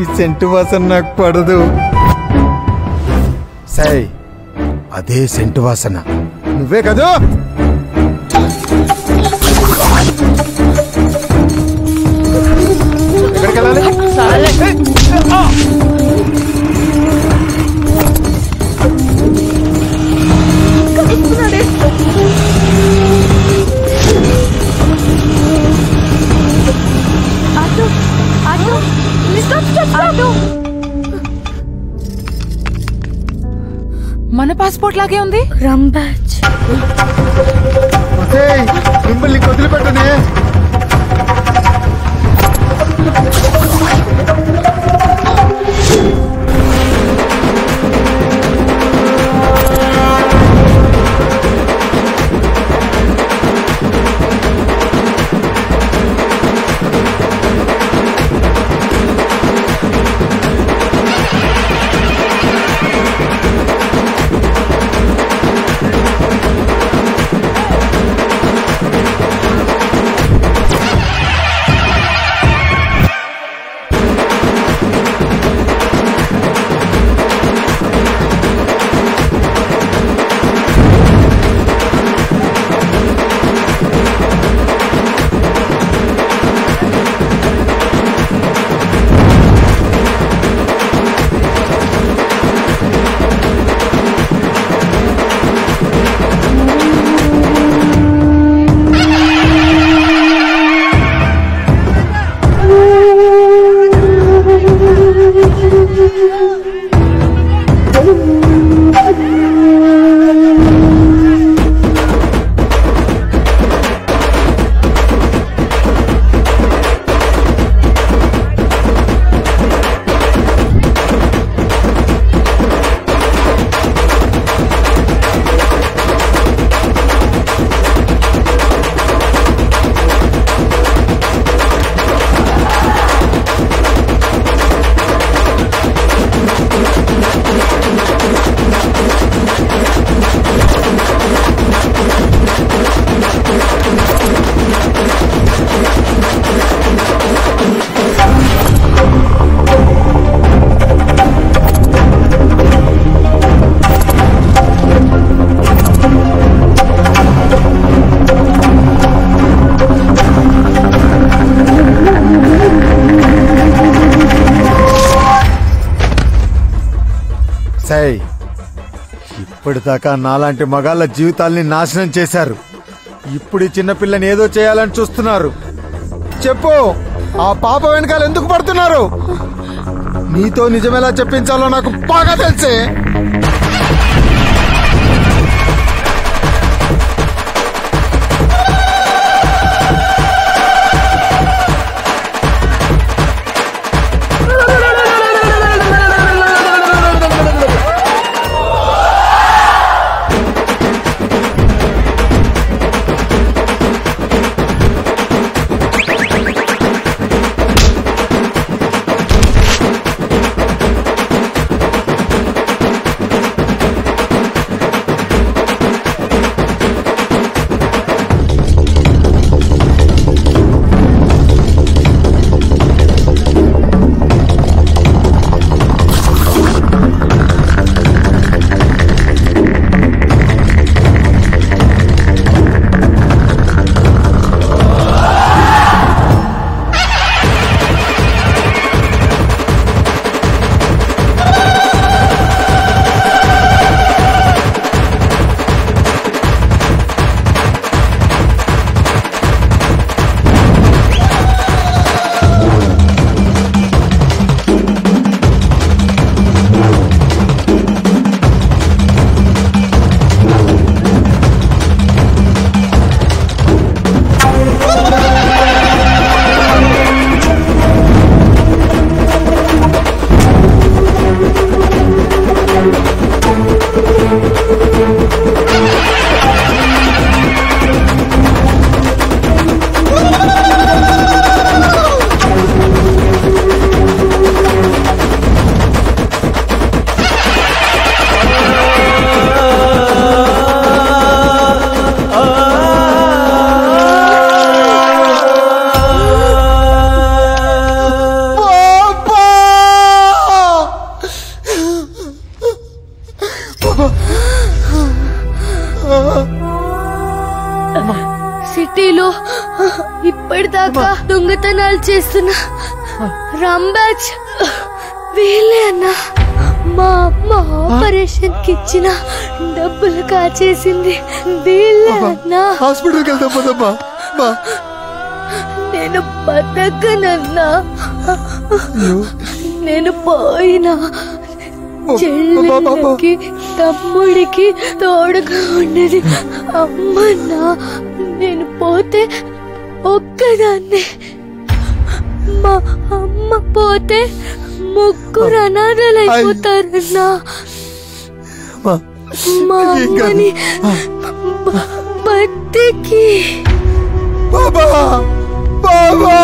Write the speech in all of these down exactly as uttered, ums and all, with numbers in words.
Scent వాసన నాకు పడదు. సై అదే సెంటు వాసన నువ్వే కదూ? ఎక్కడికి వెళ్ళాలి? మన పాస్పోర్ట్ లాగే ఉంది. మిమ్మల్ని వదిలిపెట్టనే. ఇప్పటిదాకా నాలాంటి మగాళ్ళ జీవితాల్ని నాశనం చేశారు. ఇప్పుడు ఈ చిన్నపిల్లని ఏదో చేయాలని చూస్తున్నారు. చెప్పు, ఆ పాప వెనకాల ఎందుకు పడుతున్నారు? నీతో నిజమేలా చెప్పించాలో నాకు బాగా తెలుసే. సిటీలో ఇప్పటిదాకా దొంగతనాలు చేస్తున్న రాంబాజ్ వీళ్ళే అన్నా. మా అమ్మ ఆపరేషన్ కి ఇచ్చిన డబ్బులు కాచేసింది వీళ్ళే అన్నా. హాస్పిటల్కి వెళ్దాం పదమ్మా. నేను బతకనన్నా. నేను పోయినా చెల్లికి తమ్ముడికి తోడుగా ఉండేది అమ్మన్నా. నేను పోతే ఒక్కదాన్ని, మా అమ్మ పోతే ముగ్గురు అనాథలైపోతారన్నా. మా అమ్మని బతికి బాబా బాబా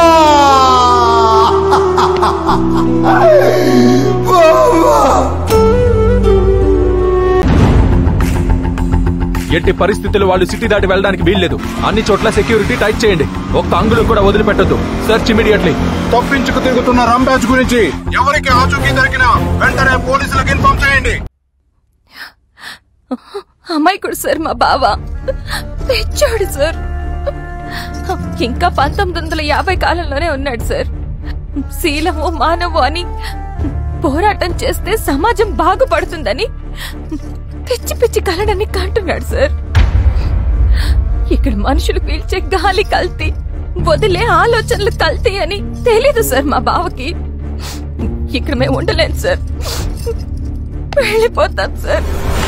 ఎట్టి పరిస్థితుల్లో వాళ్ళు సిటీ దాటి వెళ్ళడానికి వీల్లేదు. అన్ని చోట్ల సెక్యూరిటీ టైట్ చేయండి. ఒక్క అంగుళం కూడా వదిలిపెట్టద్దు. Search immediately. తప్పించుకు తిరుగుతున్న రాంబాజ్ గురించి ఎవరికి ఆచూకీ దొరికినా వెంటనే పోలీసులకు ఇన్ఫార్మ్ చేయండి. అమ్మాయికుడు సార్, మా బావ తెచ్చాడు సార్. ఇంకా పంతొమ్మిది వందల యాభై కాలంలోనే ఉన్నాడు సార్. శీలము మానవు అని పోరాటం చేస్తే సమాజం బాగుపడుతుందని పిచ్చి పిచ్చి కలడని కంటున్నాడు సార్. ఇక్కడ మనుషులు పీల్చే గాలి కల్తీ, వదిలే ఆలోచనలు కల్తీ అని తెలీదు సార్ మా బావకి. ఇక్కడ మేము ఉండలేం సార్, వెళ్ళిపోతాం సార్.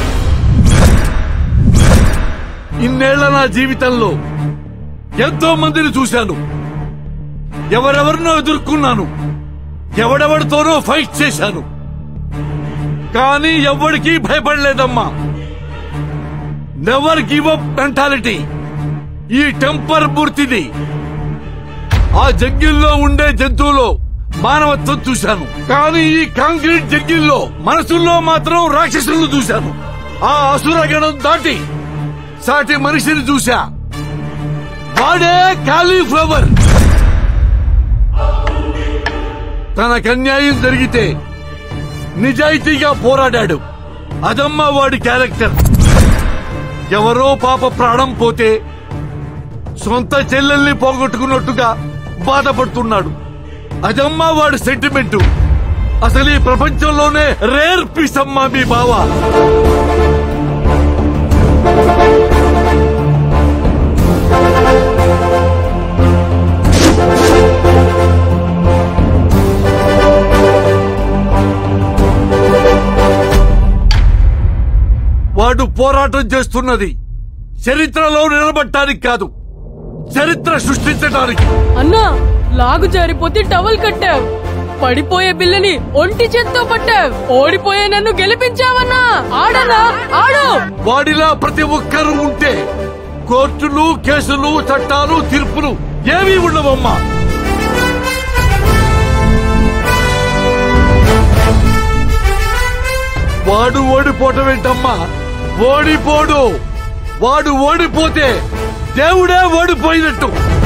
ఇన్నేళ్ల నా జీవితంలో ఎంతో మందిని చూశాను, ఎవరెవరినో ఎదుర్కొన్నాను, ఎవడెవడితోనో ఫైట్ చేశాను. కానీ ఎవరికి భయపడలేదమ్మా. నెవర్ గివ్ అప్ మెంటాలిటీ ఈ టెంపర్ మూర్తిది. ఆ జంగిల్లో ఉండే జంతువులో మానవత్వం చూశాను, కానీ ఈ కాంక్రీట్ జంగిల్లో మనసుల్లో మాత్రం రాక్షసులను చూశాను. ఆ అసురగణం దాటి సాటి మనిషిని చూశా. వాడే కాలీఫ్లవర్. తనకు అన్యాయం జరిగితే నిజాయితీగా పోరాడాడు. అదమ్మా వాడి క్యారెక్టర్. ఎవరో పాప ప్రాణం పోతే సొంత చెల్లెల్ని పోగొట్టుకున్నట్టుగా బాధపడుతున్నాడు. అదమ్మా వాడి సెంటిమెంటు. అసలు ఈ ప్రపంచంలోనే రేర్ పీస్ అమ్మా మీ బావ. వాడు పోరాటం చేస్తున్నది చరిత్రలో నిలబడటానికి కాదు, చరిత్ర సృష్టించడానికి. అన్నా, లాగు జారిపోతే టవల్ కట్టావు, పడిపోయే బిల్లని ఒంటి చేత్తో పట్టావు, ఓడిపోయే నన్ను గెలిపించావన్నా. ఆడనా ఆడు. వాడిలా ప్రతి ఒక్కరూ ఉంటే కోర్టులు, కేసులు, చట్టాలు, తీర్పులు ఏమీ ఉండవమ్మా. వాడు ఓడిపోవటం ఏంటమ్మా? ఓడిపోడు. వాడు ఓడిపోతే దేవుడే ఓడిపోయినట్టు.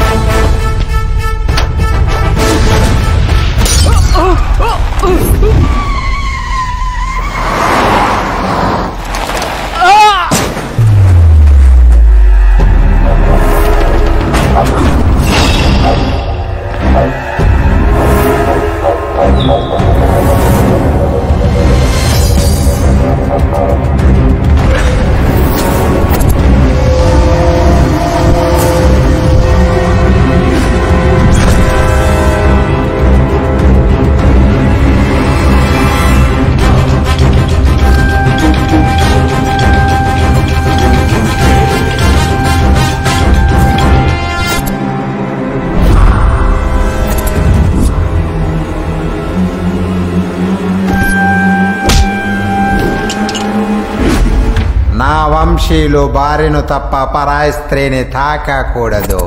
వంశీయులు భార్యను తప్ప పరాయి స్త్రీని తాకకూడదు.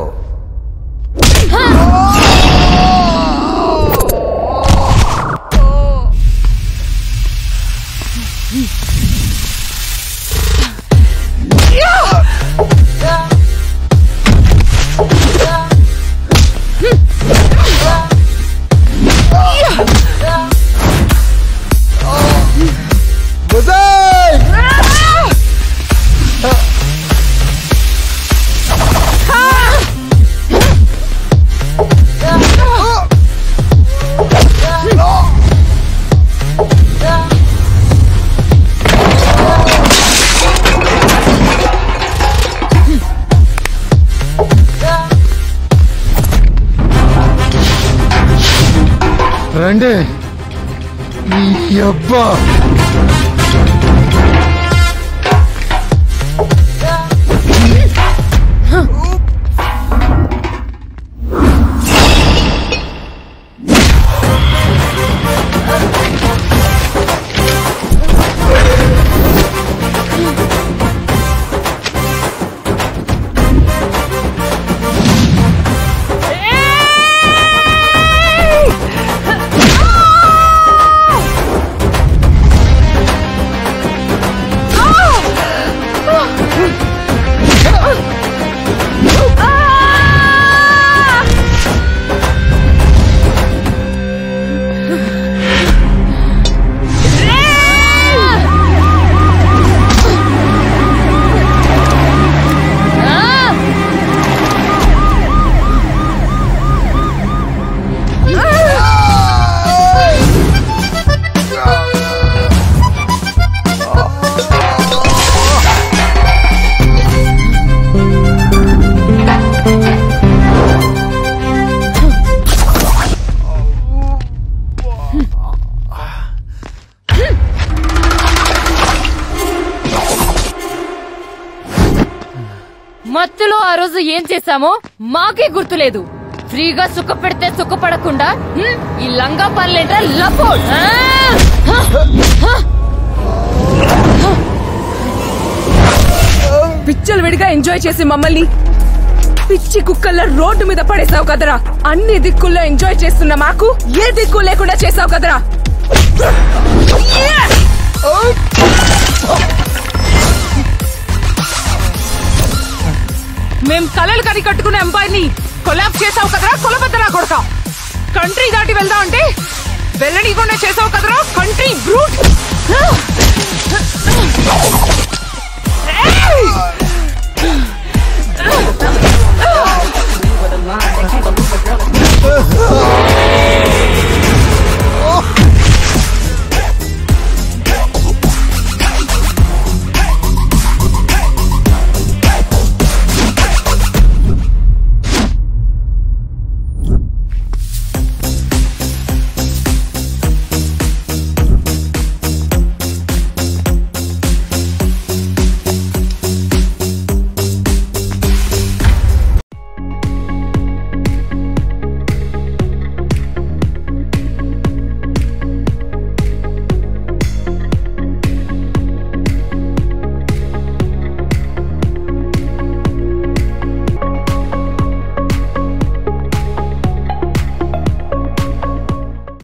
రండి ఈ అబ్బా మత్తులో ఆ రోజు ఏం చేశామో మాకే గుర్తులేదు. ఫ్రీగా సుఖ పెడితే సుఖపడకుండా ఈ లంగా పనులేంట లపోడ్. పిచ్చలు విడిగా ఎంజాయ్ చేసి మమ్మల్ని పిచ్చి కుక్కల్లా రోడ్డు మీద పడేసావు కదరా. అన్ని దిక్కుల్లో ఎంజాయ్ చేస్తున్న మాకు ఏ దిక్కు లేకుండా చేసావు కదరా. మేం కలలు కని కట్టుకునే అమ్మాయిని కొలాబ్ చేసావు కదరా. కొలబద్దరా కొడక. కంట్రీ దాటి వెళ్దాం అంటే వెళ్ళనీయకుండా చేసావు కదరా కంట్రీ బ్రూట్.